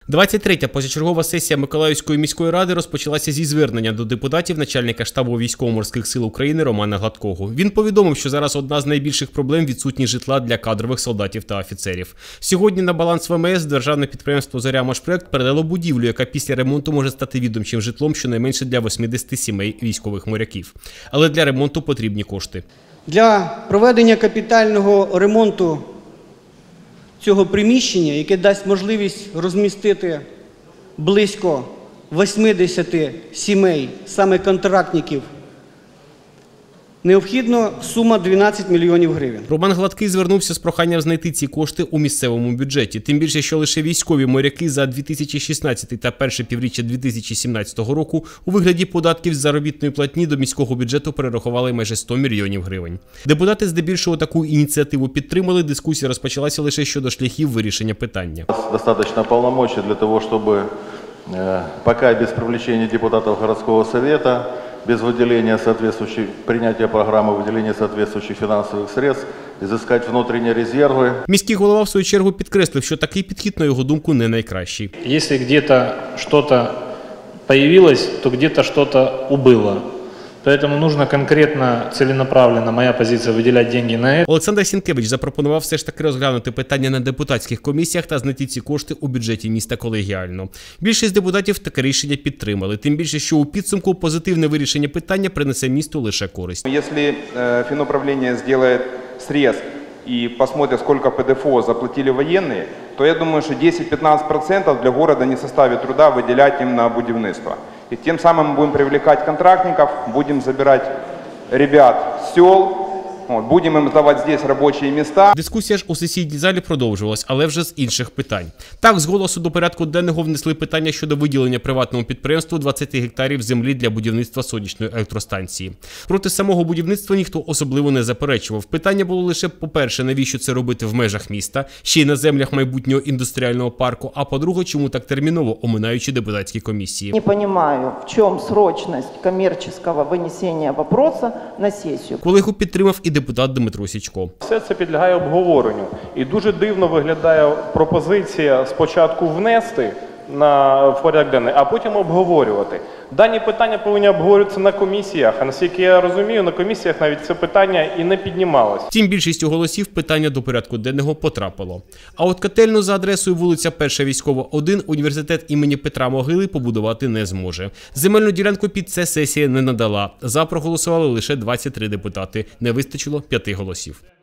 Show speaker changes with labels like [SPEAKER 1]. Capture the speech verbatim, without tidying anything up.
[SPEAKER 1] двадцять третя позачергова сесія Миколаївської міської ради розпочалася зі звернення до депутатів начальника штабу Військово-морських сил України Романа Гладкого. Він повідомив, що зараз одна з найбільших проблем – відсутність житла для кадрових солдатів та офіцерів. Сьогодні на баланс ВМС державне підприємство «Зоря-Машпроект» передало будівлю, яка після ремонту може стати відомчим житлом щонайменше для восьмидесяти сімей військових моряків. Але для ремонту потрібні кошти.
[SPEAKER 2] Для проведення капітального ремонту цього приміщення, яке дасть можливість розмістити близько восьмидесяти сімей, саме контрактників, необхідна сума дванадцять мільйонів гривень.
[SPEAKER 1] Роман Гладкий звернувся з проханням знайти ці кошти у місцевому бюджеті. Тим більше, що лише військові моряки за дві тисячі шістнадцятий та перше півріччя дві тисячі сімнадцятого року у вигляді податків з заробітної платні до міського бюджету перерахували майже сто мільйонів гривень. Депутати здебільшого таку ініціативу підтримали, дискусія розпочалася лише щодо шляхів вирішення питання.
[SPEAKER 3] Достатньо повноважень для того, щоб поки без привлечення депутатів городського совета, без выделения соответствующей, принятия программы выделения соответствующих финансовых средств, изыскать внутренние резервы.
[SPEAKER 1] Міський голова, в свою чергу, підкреслив, що такий підхід, на його думку, не найкращий.
[SPEAKER 4] Якщо где-то что-то появилось, то где-то что-то убыло. Поэтому нужно конкретно, целенаправленно, моя позиция, выделять деньги на это.
[SPEAKER 1] Олександр Сінкевич запропонував все ж таки розглянути питання на депутатських комісіях та знайти ці кошти у бюджеті міста колегіально. Більшість депутатів таке рішення підтримали. Тим більше, що у підсумку позитивне вирішення питання принесе місту лише користь.
[SPEAKER 5] Якщо фінуправління зробить срез и посмотрят, сколько ПДФО заплатили военные, то я думаю, что десять-пятнадцать процентов для города не составит труда выделять им на будівництво. И тем самым мы будем привлекать контрактников, будем забирать ребят с сел, вот, будем им давать здесь робочі місця.
[SPEAKER 1] Дискусія ж у сесійній залі продовжувалась, але вже з інших питань. Так, з голосу до порядку денного внесли питання щодо виділення приватному підприємству двадцяти гектарів землі для будівництва сонячної електростанції. Проти самого будівництва ніхто особливо не заперечував. Питання було лише, по-перше, навіщо це робити в межах міста, ще й на землях майбутнього індустріального парку, а по-друге, чому так терміново, оминаючи депутатські комісії.
[SPEAKER 6] Не розумію, в чому срочність комерційного винесення питання на сесію.
[SPEAKER 1] Колегу підтримав і депутат Дмитро Січко.
[SPEAKER 7] Все це підлягає обговоренню. І дуже дивно виглядає пропозиція спочатку внести на порядок денний, а потім обговорювати. Дані питання повинні обговорюватися на комісіях, а наскільки я розумію, на комісіях навіть це питання і не піднімалось.
[SPEAKER 1] Втім, більшістю голосів питання до порядку денного потрапило. А от котельну за адресою вулиця Перша Військова, один університет імені Петра Могили побудувати не зможе. Земельну ділянку під це сесія не надала. За проголосували лише двадцять три депутати. Не вистачило п'яти голосів.